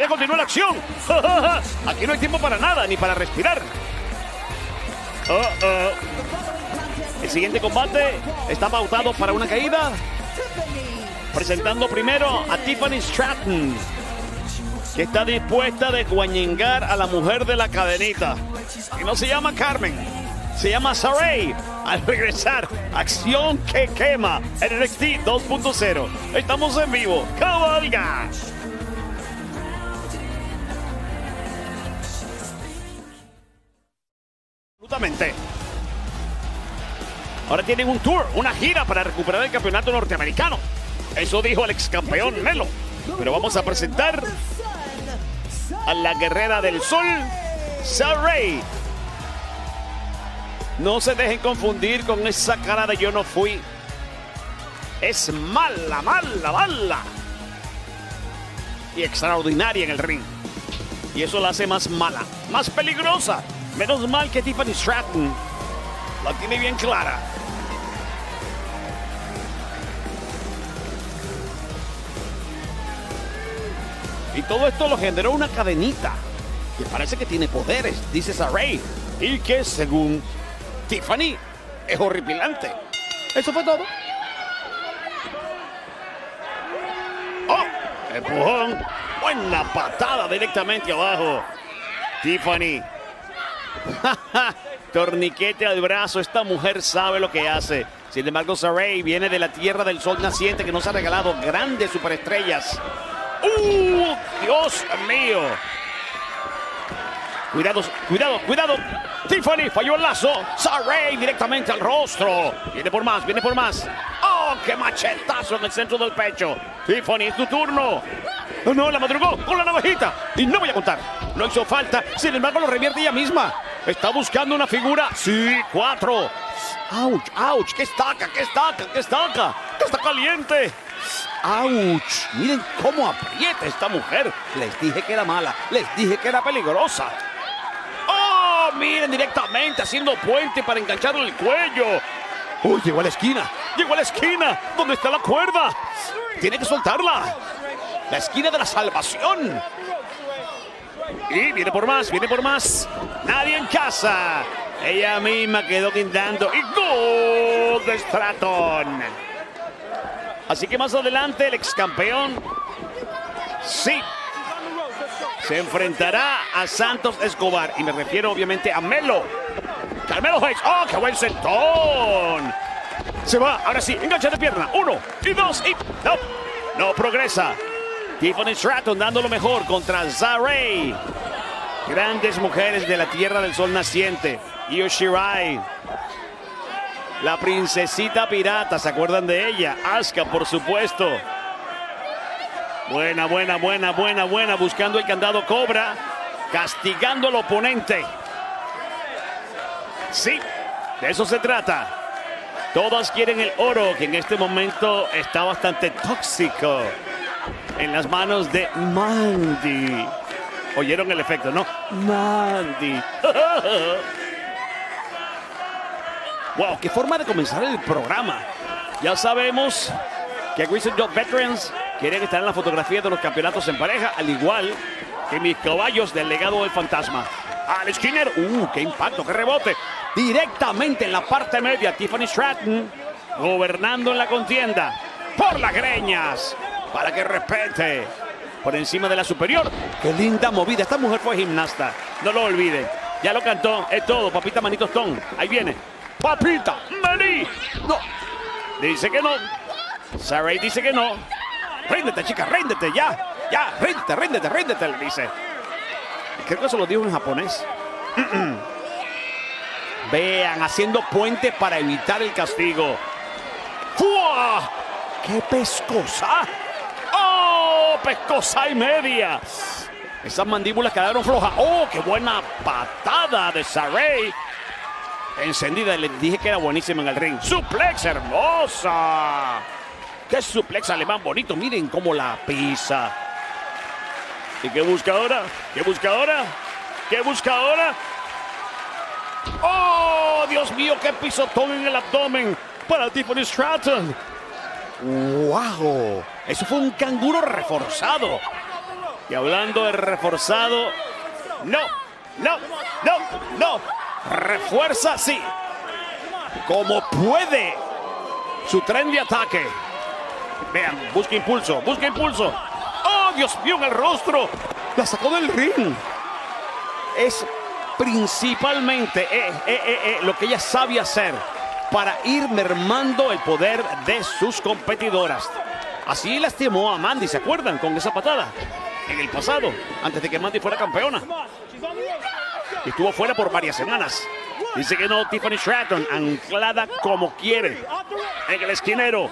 Ya continúa la acción. Aquí no hay tiempo para nada, ni para respirar. El siguiente combate está pautado para una caída. Presentando primero a Tiffany Stratton, que está dispuesta a desguañengar a la mujer de la cadenita. Y no se llama Carmen, se llama Sarray. Al regresar, acción que quema en NXT 2.0. Estamos en vivo. ¡Cabalga! Absolutamente. Ahora tienen un tour, una gira para recuperar el campeonato norteamericano. Eso dijo el ex campeón Melo. Pero vamos a presentar a la guerrera del sol, Sarray. No se dejen confundir con esa cara de yo no fui. Es mala, mala, mala. Y extraordinaria en el ring. Y eso la hace más mala, más peligrosa. Menos mal que Tiffany Stratton la tiene bien clara. Y todo esto lo generó una cadenita que parece que tiene poderes, dice Sarray, y que según Tiffany es horripilante. Eso fue todo. ¡Oh! Empujón. Buena patada directamente abajo. Tiffany. Torniquete al brazo. Esta mujer sabe lo que hace. Sin embargo, Sarray viene de la tierra del sol naciente que nos ha regalado grandes superestrellas. ¡Dios mío! Cuidado, cuidado, cuidado. Tiffany falló el lazo. Sarray directamente al rostro. Viene por más, viene por más. ¡Oh, qué machetazo en el centro del pecho! Tiffany, es tu turno. Oh, no, la madrugó con la navajita. Y no voy a contar. No hizo falta. Sin embargo, lo revierte ella misma. Está buscando una figura. Sí, 4. ¡Auch, auch! ¡Qué estaca, qué estaca, qué estaca! ¡Está caliente! ¡Auch! Miren cómo aprieta esta mujer. Les dije que era mala. Les dije que era peligrosa. ¡Oh! Miren directamente haciendo puente para engancharle el cuello. ¡Uy! Llegó a la esquina. Llegó a la esquina. ¿Dónde está la cuerda? Tiene que soltarla. La esquina de la salvación. Y viene por más, viene por más. Nadie en casa. Ella misma quedó guindando. Y gol de Stratton. Así que más adelante el ex campeón, sí, se enfrentará a Santos Escobar. Y me refiero obviamente a Melo. Carmelo Hayes. ¡Oh, qué buen sentón! Se va, ahora sí, engancha de pierna. 1 y 2 y... No progresa. Tiffany Stratton dando lo mejor contra Sarray. Grandes mujeres de la tierra del sol naciente. Io Shirai. La princesita pirata, ¿se acuerdan de ella? Asuka, por supuesto. Buena, buena, buena, buena, buena. Buscando el candado Cobra. Castigando al oponente. Sí, de eso se trata. Todas quieren el oro, que en este momento está bastante tóxico. En las manos de Mandy. ¿Oyeron el efecto, no? Mandy. Wow, qué forma de comenzar el programa. Ya sabemos que Greased Dog Veterans quieren estar en la fotografía de los campeonatos en pareja, al igual que mis caballos del legado del fantasma. Al Skinner, qué impacto, qué rebote. Directamente en la parte media, Tiffany Stratton gobernando en la contienda por las greñas, para que respete por encima de la superior. Qué linda movida, esta mujer fue gimnasta, no lo olviden. Ya lo cantó, es todo, papita manito tostón. Ahí viene. Papita, vení. No. Dice que no. Sarray dice que no. Ríndete, chica, ríndete, ya. Ya, ríndete, ríndete, ríndete, le dice. Creo que eso lo dijo en japonés. Vean, haciendo puente para evitar el castigo. ¡Fua! ¡Qué pescosa! ¡Oh! Pescosa y media. Esas mandíbulas quedaron flojas. ¡Oh! ¡Qué buena patada de Sarray! Encendida, les dije que era buenísima en el ring. ¡Suplex hermosa! ¡Qué suplex alemán bonito! Miren cómo la pisa. ¿Y qué busca ahora? ¿Qué busca ahora? ¿Qué busca ahora? ¡Oh! ¡Dios mío! ¡Qué pisotón en el abdomen para Tiffany Stratton! ¡Wow! Eso fue un canguro reforzado. Y hablando de reforzado, no. Refuerza, sí. Como puede. Su tren de ataque. Vean, busca impulso. ¡Oh, Dios mío, en el rostro! La sacó del ring. Es principalmente lo que ella sabe hacer para ir mermando el poder de sus competidoras. Así lastimó a Mandy, ¿se acuerdan? Con esa patada en el pasado, antes de que Mandy fuera campeona. Y estuvo fuera por varias semanas. Dice que no, Tiffany Stratton, anclada como quiere en el esquinero.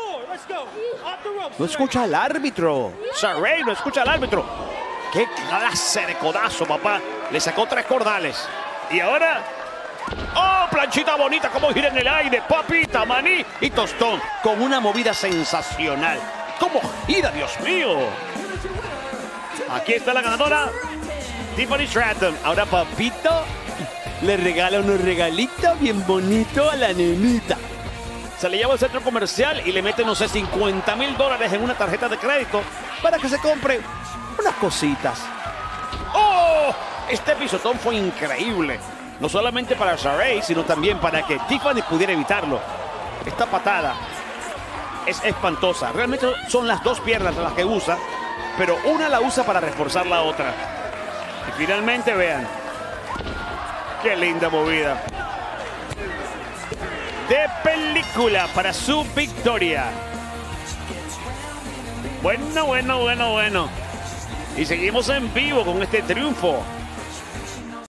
No escucha al árbitro. Sarray no escucha al árbitro. ¡Qué clase de codazo, papá! Le sacó 3 cordales. Y ahora... ¡oh, planchita bonita! Como gira en el aire. Papita, maní y tostón. Con una movida sensacional. ¡Cómo gira, Dios mío! Aquí está la ganadora, Tiffany Stratton. Ahora papito le regala unos regalitos bien bonitos a la nenita. Se le lleva al centro comercial y le mete, no sé, $50,000 en una tarjeta de crédito para que se compre unas cositas. ¡Oh! Este pisotón fue increíble. No solamente para Sarray, sino también para que Tiffany pudiera evitarlo. Esta patada es espantosa. Realmente son las 2 piernas las que usa, pero una la usa para reforzar la otra. Y finalmente, vean. ¡Qué linda movida! De película para su victoria. Bueno. Y seguimos en vivo con este triunfo